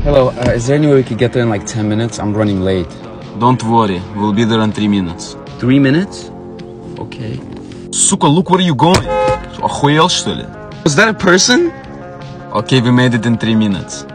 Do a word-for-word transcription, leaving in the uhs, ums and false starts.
Hello, uh, is there any way we could get there in like ten minutes? I'm running late. Don't worry, we'll be there in three minutes. Three minutes? Okay. Сука, look where you going. Охуел, что ли? Was that a person? Okay, we made it in three minutes.